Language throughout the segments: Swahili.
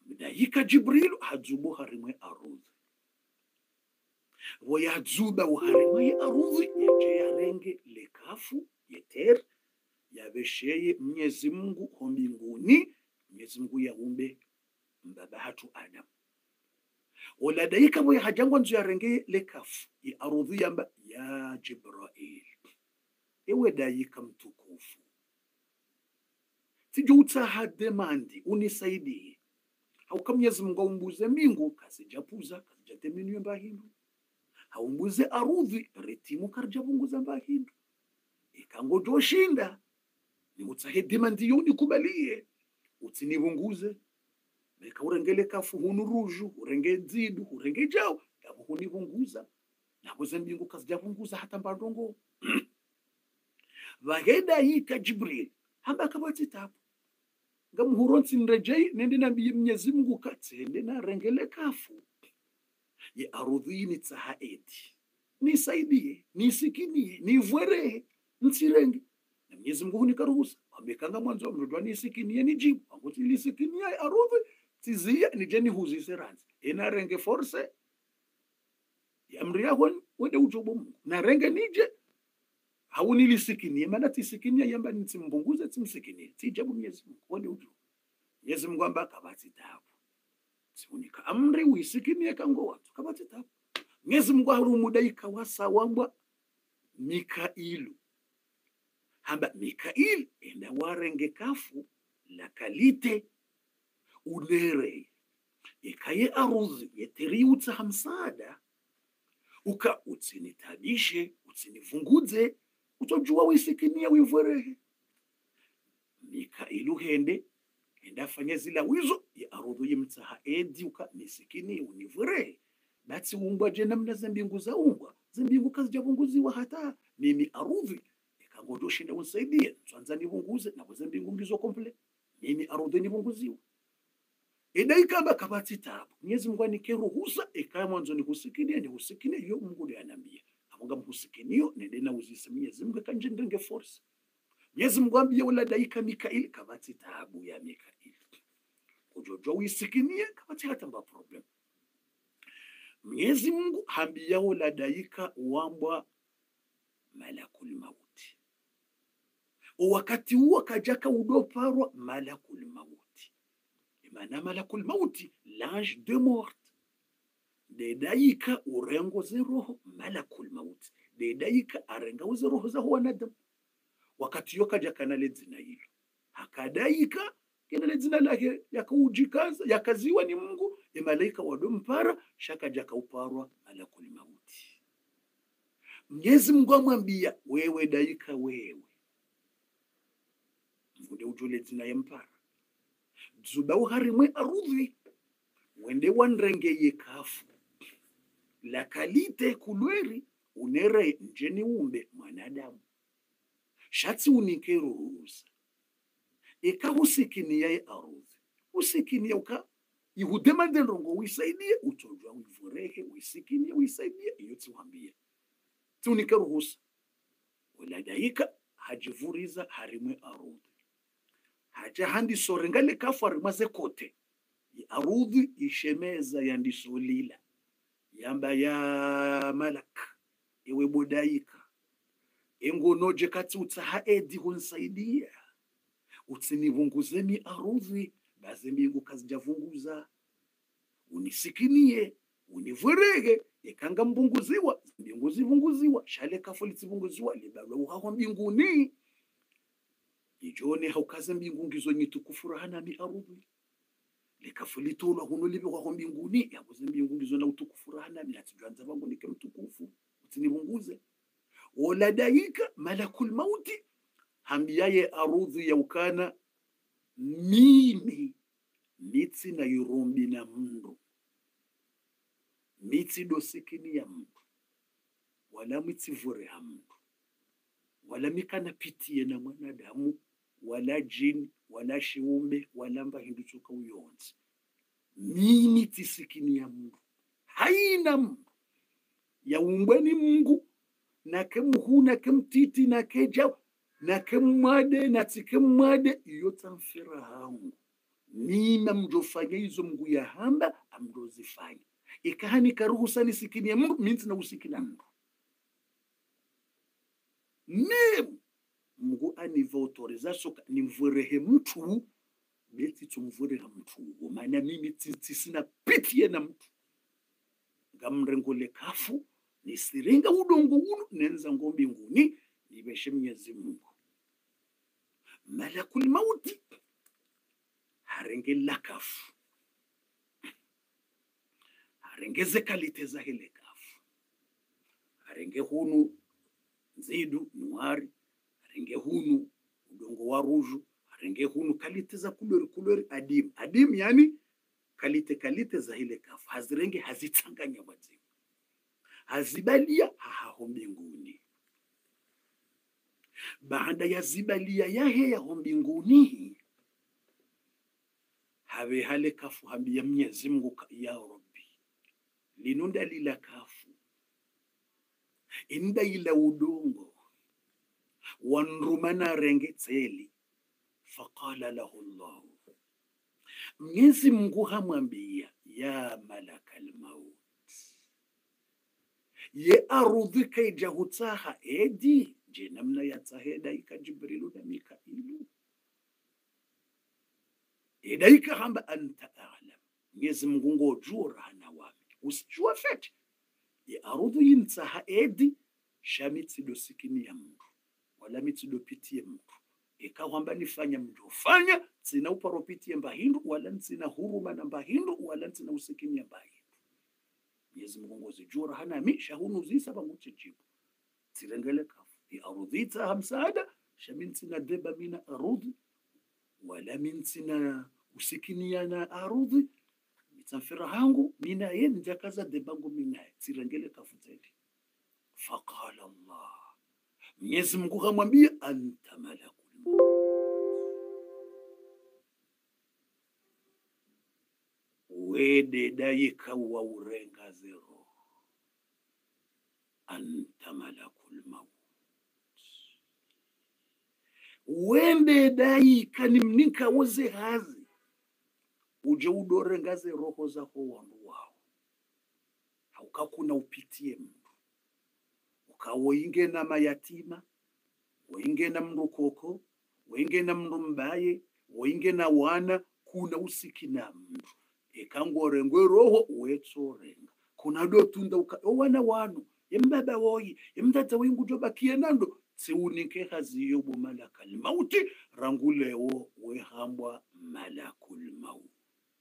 Mdaika Jibril hadzubu harimwe arudhi. Woyadzuba uharimwe arudhi yaje yarenge lekafu yeter yavesheye Mwenyezi Mungu ho mbinguni. Mwenyezi Mungu yaumbe mbaba hatu Adam. Oladaika boya hajangwa nzu yarenge lekafu ya arudhi yamba ya Jibril. Ewe daika mtukufu. Tijuta hademandi unisaidie. Hauka Mwenyezi Mungu umbuze mbingu kasijapuza kasijateminwe mbahindu. Haumbuze arudhi retimu karjabunguza mbahindu. Ikango joshinda ni utsahe demandi yoni kubalie. Utsinibunguze. Meka urengele kafu hunu ruju, urenge dzidu, urenge jao. Yabu hunibunguza. Nabuze mbingu kasijabunguza hata mbardongo. Vageda yika Jibril. Hamba kabati tapu. Ngamuhuronsi nrejei nende nambiye Mwenyezi Mungu katsende na rengele kafu. Ye arudhini tsahaeti. Nisaidie, nisikinie, nivwerehe, nsirenge. Na Mwenyezi Mungu hunikaruhusa. Wamekanga mwanzo mrudwa nisikinie nijibu. Wanguti nisikinie arudhi. Tizia nijeni huzise ranzi. Ena renge force. Ya amri yako wende ujobo Mungu. Na renge nije. Hauni lisikinie. Mana tisikinie yamba nitimbunguze timsikinie. Tijabu Mwenyezi Mungu. Wende ujobo. Mwenyezi Mungu amba kabati tabu. Siunika amri uisikinie kango watu. Kabati tabu. Mwenyezi Mungu harumudaika wasa wamba Mikailu. Hamba Mikail enda warenge kafu la kalite unere. Ikaye arudhi yeteri utsa hamsada. Uka utsinitabishe, utsinivunguze, utojua wisikinia wivwerehe. Mikailu hende, enda fanya zila wizo, ya arudhi yemtaha edi uka nisikini univwerehe. Batsi umbwa jena mna zembingu za umbwa. Zembingu kazi jabunguziwa hata mimi arudhi. Ikangojo shinda unsaidie. Tuanza nivunguze na zembingu ngizo komple. Mimi arudhi nivunguziwa. Eda ikamba kabati tabu. Mwenyezi Mungu anikeruhusa ikaya mwanzo ni husikinie yo Mungu ndiye anambia. Amunga mhusikinio nende na uzisa Mwenyezi Mungu kanjendenge force. Mwenyezi Mungu ambia wala daika Mikail kabati tabu ya Mikail. Kujojo uisikinie kabati hata mba problem. Mwenyezi Mungu hambia wala daika wambwa malakul mauti. Wakati huo kajaka udoparwa malakul mauti. Imana malakul mauti, l'ange de mort. De daika urengo zeroho malakul mauti. De daika arenga uzeroho za huwa nadam. Wakati hiyo kajaka na ledzina hilo. Hakadaika kena ledzina lake yakaujikaza, yakaziwa ni Mungu. Malaika wadompara, shaka jaka uparwa malakul mauti. Mwenyezi Mungu amwambia wewe daika wewe. Mvude ujule dzina ya mpara. Zuba uharimwe arudhi. Wende wanrengeye kafu. La kalite kulweri unere njeni umbe mwanadamu. Shatsi unikeruhusa. Eka usikini ya arudhi. Usikini ya uka ihudemande rongo uisaidie. Utojwa uivurehe uisikinie uisaidie. Iyo tuwambia. Tunikeruhusa. Wala daika hajivuriza harimwe arudhi. Haja handi sorengale kafu harimaze kote. Arudhi ishemeza yandisolila. Yamba ya malak. Ewe bodaika. Engo noje kati utaha edi hunsaidia. Utsinivunguzeni arudhi. Baze mbingu kazijavunguza. Unisikinie. Univwerege. Ekanga mbunguziwa. Mbingu zivunguziwa. Shale kafu litivunguziwa. Libawe uhawa mbinguni. Ijone haukaze mbingu ngizo nyitukufura hana mi arudhi. Lekafulitola huno libe kwa mbinguni. Yabuze mbingu ngizo na utukufura hana mi. Hatijuanza bangu nike mtukufu. Utinibunguze. Ola daika malakul mauti. Hambiaye arudhi ya ukana. Mimi. Mitsi na yurumbi na mndo. Mitsi dosikini ya mndo. Wala mitsi vore ha mndo. Wala mikana pitiye na mwanadamu. Wala jini, wala shiumbe, wala mba hinduchuka uyonzi. Mimi tisikini ya Mungu. Haina Mungu. Ya umbweni Mungu. Na kemuhu, na kemtiti, na keja, na kemwade, na tikemwade. Iyo tamfira hangu. nina mjofanya hizo mngu ya hamba amdozifanya ikahani karuhusa nisikini ya mngu minti na usikina mngu memu mngu aniva autorizaso ni mvurehe mtu beti tumvurehe mtu umana mimi tisina pitie na mtu ngamrengole kafu nisirenga udongo unu nenza ngombi nguni nibeshe Mwenyezi Mungu malakul mauti harenge lakafu harengeze kalite za hele kafu harenge hunu zidu nuari harenge hunu udongo wa ruju harenge hunu kalite za kulori adim yani kalite za hele kafu hazirenge hazitanganya wazimu hazibalia haho mbinguni baada ya zibalia yahe yaho mbinguni have hale kafu hambia Mwenyezi Mungu ya Rabbi linunda lila kafu inda ila udongo wanrumana rengetseli faqala lahu Allah Mwenyezi Mungu hamwambia ya malakal maut ye arudhi kaija hutaha edi je namna ya taheda ika Jibrilu na Mikailu edaika hamba anta a'lam Mwenyezi Mungu ngojua hana wami usijua fete ye arudhi yintaha edi shamitido sikini ya mtu wala mitido pitie mtu ikawamba nifanya mtu fanya sina uparopitie mbahindu wala sina huruma na mbahindu wala sina usikini ya mbahindu Mwenyezi Mungu ngozijua hana misha hunu zisa banguchijibu tirengele kafu ya arudhita hamsaada shamintina deba mina arudhi wala mintina usikinia na arudhi mitanfira hangu mina ye njakaza debangu mina tirengele kafu zaidi faqala Allah Mwenyezi Mungu kamwambia anta malakul wede daika wa urenga zero anta malakul maut wende daika ni mnika woze hazi uje udorenga ze roho za wandu wao haukakuna upitie mtu ukawoinge na mayatima woinge na mrukoko woinge na mndu mbaye woinge na wana kuna usikina mtu ekangorengwe roho wetsorenga kuna do tunda wana wanu yembaba woyi yemtata wingu jobakie nando tsiunike haziyo bumalakal mauti rangulewo wehambwa malakul maut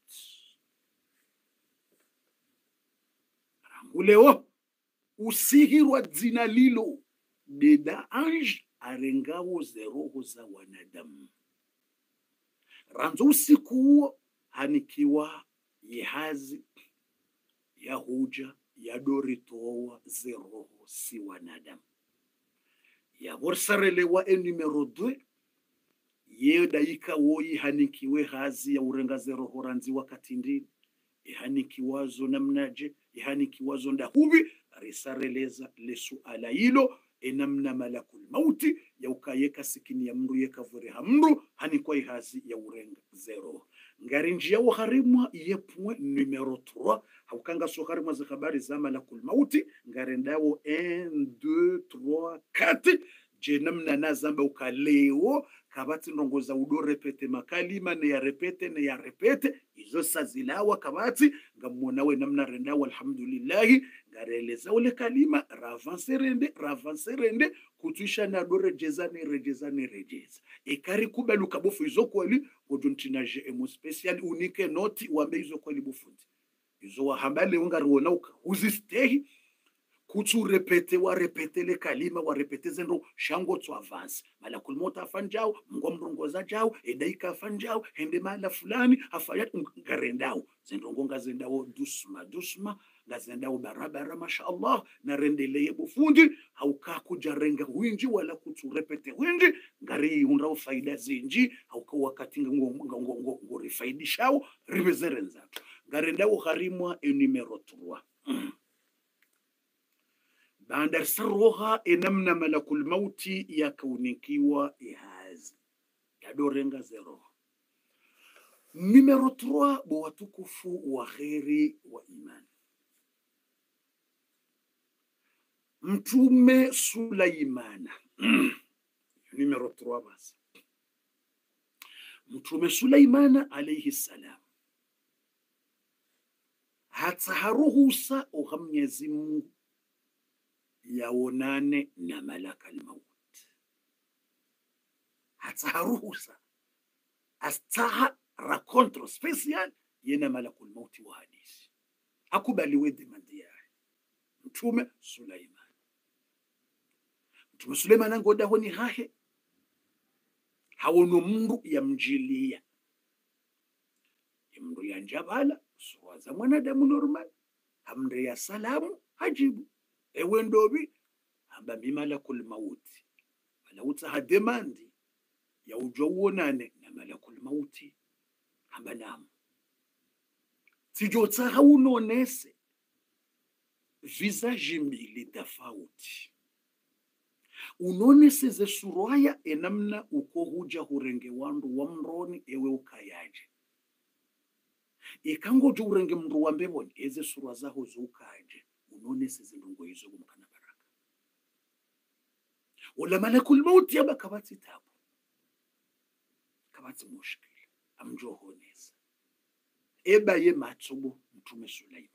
rangulewo usihirwa dzina lilo deda ange arengawo zeroho za wanadamu ranzo usiku huo hanikiwa yehazi ya huja ya doritowa zeroho si wanadamu ya borsarelewa numero 2 ye daika woyi hanikiwe hazi ya urenga zeroho ranzi wakati ndini ihanikiwazo namnaje ihanikiwazo ndahubi risareleza lesuala hilo enamna malakul mauti ya ukayeka sikini ya mru yekavure hamru hanikwa ihazi ya urenga zero ngarinjia wa harimwa yepwe numero 3 haukanga so harimwa za habari za malakul mauti ngarendawo 1 2 3 4 je namna nazamba ukaleo kabati ndongoza udo repete makalima ne ya repete izo sazilawa kabati ngamona we namna rendawo alhamdulillah ngareleza ule kalima ravanserende kutuisha na do rejeza ekari kubaluka bofu izo kweli goduntina je emo special unique noti wambe izo kweli bofundi izo wahambale ungaruona uka uzistehi kutu repete le kalima wa repete zendo shango to advance malakul mota fanjao ngomrongoza jao edaika fanjao hende mala fulani afayat ngarendao zendo ngonga zendao dusma ngazendao barabara mashaallah na rendeleye bufundi hauka kujarenga winji wala kutu repete winji ngari unrao faida zinji hauka wakati ngori faidishao ribezerenza ngarendao harimwa numero 3 bandar sarroha enamna malakul mauti ya kaunikiwa ihazi ya dorenga zero Numero 3 bo watukufu wa kheri wa imani. Mtume Sulaimana numero 3 basi. Mtume Sulaimana alayhi salam hataharuhusa uha Mwenyezi Mungu yaonane na malaka al-maut. Hataharuhusa astaha rakontro special yena malaka al-maut wa hadisi. Hakubaliwe demandi yae Mtume Sulaimana. Mtume Sulaimana ngoda honi hahe hawono mundu ya mjilia mndu ya njabala suwaza mwanadamu normal hamre ya salamu hajibu ewe ndobi hamba mimalakul mauti malauta hademandi ya ujonane na malakul mauti hamba namu tijota haunonese visage mbili tofauti unonese ze suraya enamna uko huja hurenge wandu wa mroni ewe ukayaje ikango jo urenge mndu wa mbeboni eze surwa zaho zukaje unonese zindungo hizo kumkana baraka wala malakul maut yaba kabati tabu kabati mushkil amjo honesa eba ye matsubu Mtume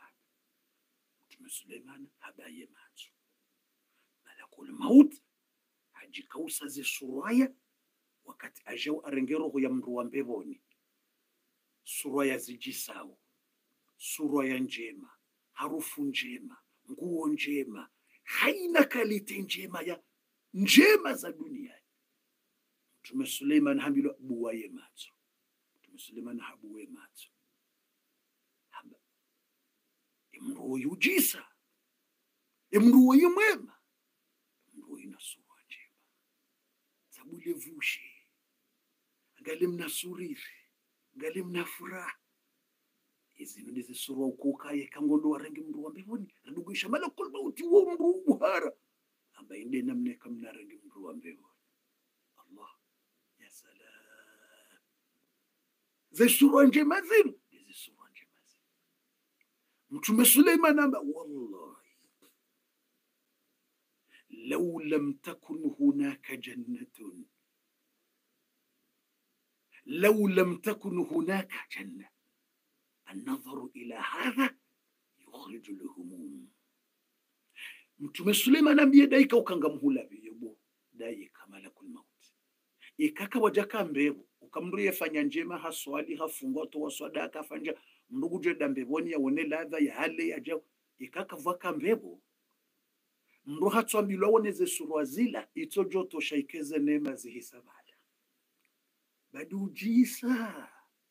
Suleiman haba ye matsubu malakul maut hajikausa ze suraya wakati ajau arengero ya mndu wa mbeboni suraya zijisao suraya njema harufu njema nguo njema haina kalite njema ya njema za dunia. Mtume Suleiman hamilo buwaye macho Mtume Suleiman habuwe macho hamba imruo yujisa imruo yumwema imruo ina sura njema sabule vushi ngale mnasuriri ngale mnafuraha izino ndize sura ukukaye kangondo warangi mndu wa mbevoni radugisha malakul mauti wo mndu buhara amba inde namne kamna rangi mndu wa mbevoni. Allah ya salam ze sura njema zinu ndize sura njema zinu. Mtume Suleiman amba wallahi law lam takun hunaka jannatun لو لم تكن هناك جنة النظر إلى هذا يخرج الهموم. Mtume Suleiman ambie daika ukangamhula biyobo daika malakul maut ikaka wajaka mbebu ukamruye fanya njema haswali hafungwa to waswadaka fanja ndugu jeda mbeboni yaone ladha ya hale ya jao ikaka vaka mbebu mru hatswambilwa woneze surwa zila itojo to shaikeze neema zihisabala badu jisa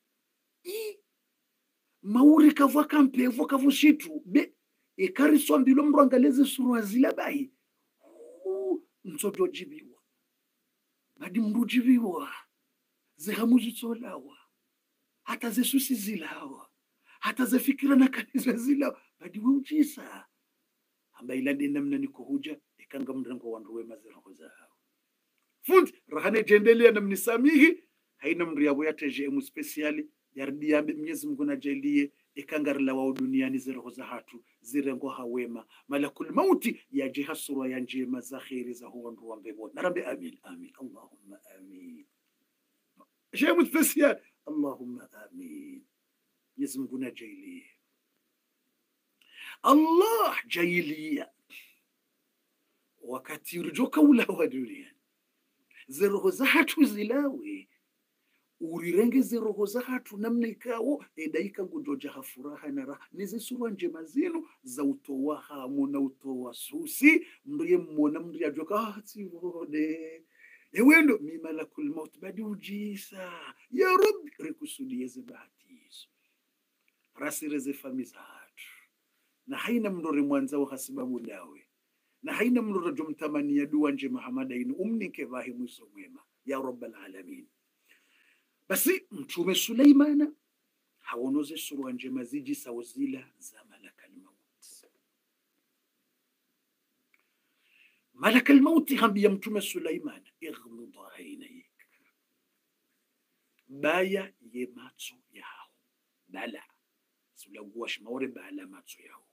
mauri kavaka mpevo kavushitu be ikari swambilo mru angaleze surwa zila bai msojo jibiwa badi mru jibiwa zehamuji tsolawa hata zesusi zilawa hata zefikira na kanisa zilawa badi wujisa amba ilande namna niko huja ikanga mrengo wanduwe mazero zao fundi rahane jendelea na mnisamihi haina mndu yabo yateje emu speciali yardia Mwenyezi Mungu najalie ikangarla wa duniani zero za hatu zirengo hawema malakul mauti yajiha sura ya njema za khairi za huwa wa mbebo narambe amin amin Allahumma amin emu special Allahumma amin Mwenyezi Mungu najalie Allah jailia wakati urjoka ula wa dunia zero za hatu zilawe urirengeze roho za hatu namna ikawo edaika ngudoja hafuraha na raha nizi surwa njema zinu za utowa hamu na utowa susi mriye mwona mriye ajoka tivode ewendo mimalakul maut badi ujisa ya Rabbi rikusudie zibahatizo rasireze famiza hatu na haina mndore mwanza wa hasibabu dawe na haina mndore jomtamani ya duwa njema hamadainu umnike vahi mwiso mwema ya Rabbal alamin. Basi Mtume Suleimana hawonoze surwa njema ziji sawzila za malakal maut. Malakal maut hambia Mtume Suleimana ighmud aynayk baya ye matso yao bala sulaguwa shmaore bala matso yao.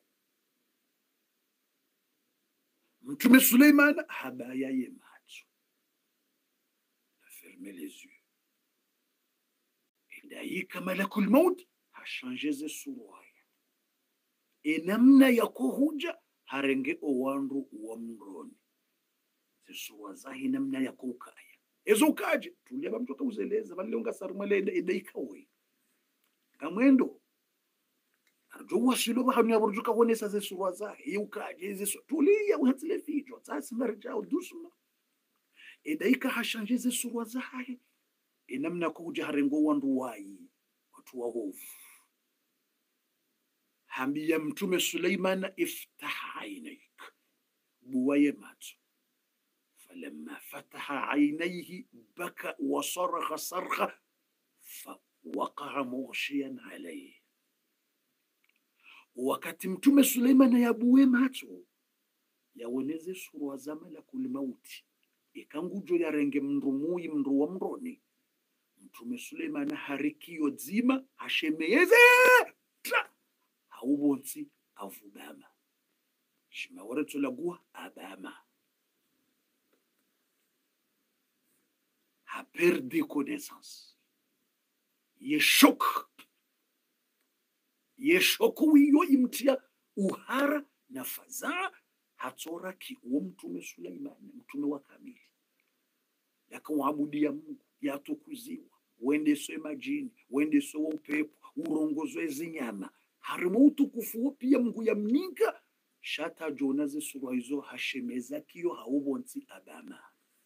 Mtume Suleiman habaya ye matso, a fermé les yeux. Daika malakul maut hashanje ze suruaya enamna ya kuhuja harenge owandu wa mroni ze suwa zahi namna ya kukaya ezo kaje tulia ba mtoka uzeleza balonga sarumale daika we kamwendo arjo wasilo ba hanu yaburjuka wonesa ze suwa zahi yukaje ze tulia uhatsile fijo tsasi marjao dusuma daika hashanje ze suwa zahi enamna kuja harengo wandu wai watu wahofu. Hambia Mtume Suleiman iftah aynaik buwaye macho. Falamma fataha aynayhi baka wa saragha sargha fawaqa'a mughshiyan alayhi. Wakati Mtume Suleiman yabuwe macho yawoneze surwa za malakul mauti ikangujo yarenge mndumuyi mndu wa mroni. Mtume Suleiman harikio dzima hashemeze haubonsi avubama shima waretolagua abama ha perdu connaissance yeshok wiyo imtia uhara na fazaa hatsora ki Mtume Suleiman mtume wa kamili yakawaabudia Mungu yatukuziwa wende so majini wende so upepo urongozwe zinyama harimo utukufu pia Mungu ya mninga shata jona ze surwa hizo hashemeza kiyo haubonsi abama.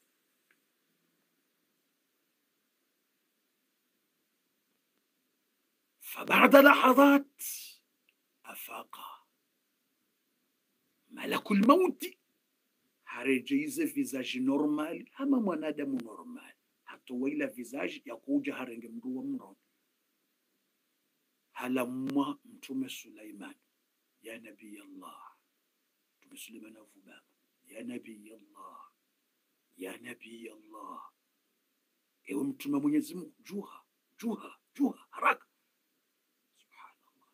فبعد لحظات أفاق ملك الموت harejize visage normal hama mwanadamu normal hatowaila visage ya kuja harenge mndu wa mno. Halamwa Mtume Suleiman ya nabii Allah. Mtume Suleiman avubama ya nabii Allah, ya nabii Allah, ewe mtume Mwenyezi Mungu, juha haraka. Subhanallah.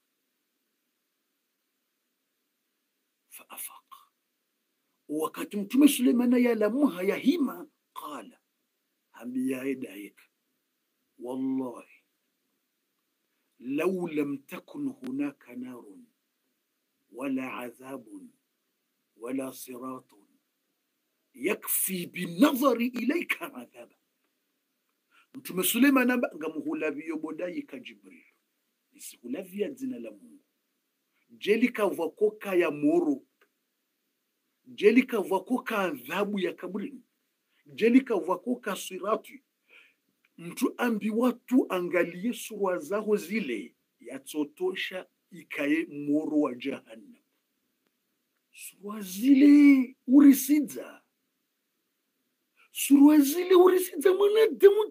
Faafaq, wakati Mtume Suleiman yalamuha yahima qala hambia edaik wallahi لو لم تكن هناك نار ولا عذاب ولا صراط يكفي بالنظر إليك عذابا. Mtume Suleiman ngamuhulavio bodayika Jibril nisikulavia dzina la Mungu jelika vakoka ya moro jelika vakoka adhabu ya kabrini jelika vakoka sirati. Mtu ambi watu angalie surwa zao zile yatotosha ikaye moro wa jahannam. Surwa zile urisidza mwanadamu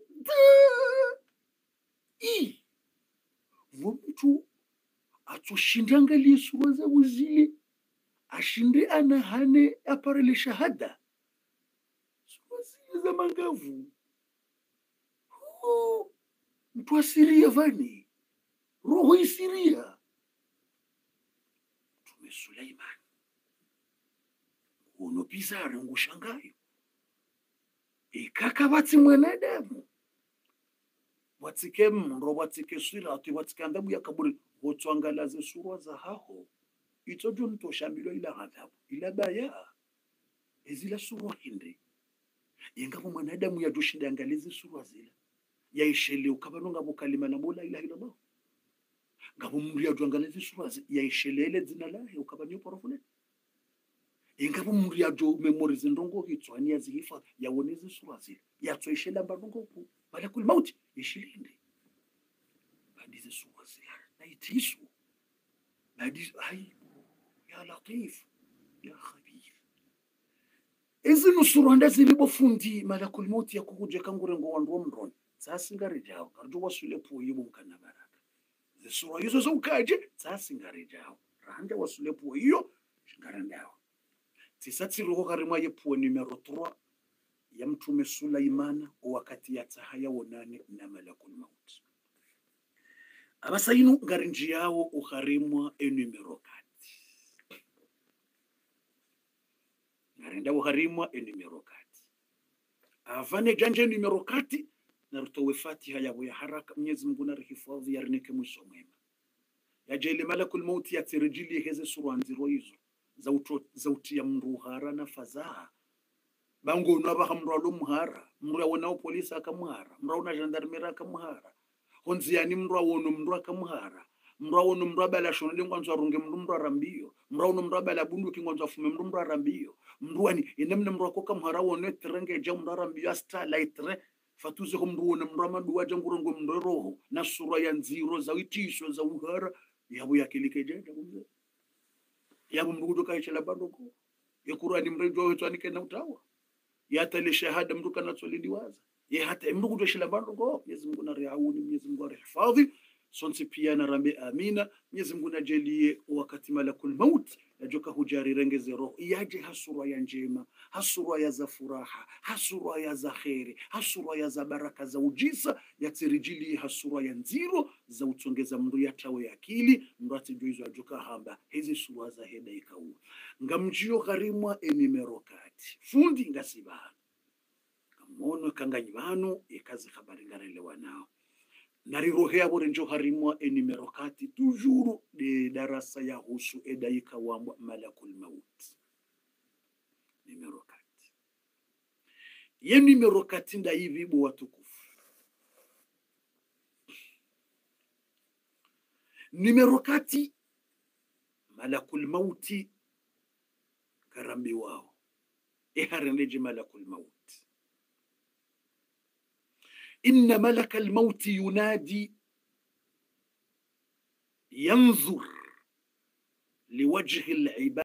mtu atoshinde angalie surwa zao zile ashinde anahane aparele shahada. Surwa zile za mangavu mtu asiria vani roho isiria. Mtume Suleiman uno bizarre ngushangayo ikaka bati mwanadamu watike mro watike sirati watike andabu ya kaburi wotwangalaze surwa za haho itojo ntoshamilo ila adhabu ila baya ezila surwa hindi yengapo mwanadamu yajoshinda angalize surwa zile yaishele ukabanonga bukalima la mola ilaha illa Allah ngabo mundu yajwangaleze surwa yaishelele dzina lahe ukabanyo porofune ingabo mundu yajo memorize ndongo hitswani yazifa yawoneze surwa zile yatsoishela mbandongo ku malakul maut yishilinde badize surwa zile na itisu badize ay ya latif ya khabir. Ezinu surwa ndazili bofundi malakul maut yakuje kangure ngo wandu mroni tsasingari jawo karjo wasule puyi bumkana baraka zisura hizo zaukaje tsasingari jawo randa wasule puyi shingarandawo tsisatsi roho karimwa yepuo numero 3 ya Mtume Suleiman wakati ya tahaya wonane na malakul maut. abasainu ngarinji yao ukharimwa enumero kati ngarinda ukharimwa enumero kati avane janje enumero kati narutowe fatiha yabo ya haraka Mwenyezi Mungu narihifadhi yarinike mwisho mwema yajele malakul mauti yatirejili heze sura nziro hizo zauti ya mruhara na fadhaa bango naba hamralo muhara mra wonao polisi akamhara mra una gendarmerie akamhara honziani mra wono mra akamhara mra wono mra bala shona lengwanzo arunge mra rambio mra wono mra bala bundu kingwanzo afume mra rambio mruani inemne mra ko kamhara wono trenge jam mra rambio asta laitre fatuze ko mru wono mra maduwa jangurongo mra roho na sura ya nziro za witisho za uhara yabo yakilikeje yabo mru kutoka ishela bandoko yakurani mrejo wetu anike na utawa yata ile shahada mtu kana solidiwaza ye hata mtu kutoshila bandoko Mwenyezi Mungu na riauni Mwenyezi Mungu arihifadhi sonsi pia na rambe amina Mwenyezi Mungu najelie wakati malakul maut yajoka hujari rengeze roho yaje hasura ya njema hasura ya za furaha hasura ya za khairi hasura ya za baraka za ujisa yatirijili hasura ya nziro za utongeza mndu yatawe akili mrati joizo ajoka hamba hizi sura za heda ikau ngamjio gharimwa enimero kati fundi ngasiba kamono kanganyibano ikazi habari ngarelewa nao narirohea bore njo harimwa enimero kati toujours de darasa ya husu edaika wa malakul maut numero kati ye numero kati nda hivi bo watukufu numero kati malakul mauti karambi wao harendeje malakul maut إن ملك الموت ينادي ينظر لوجه العباد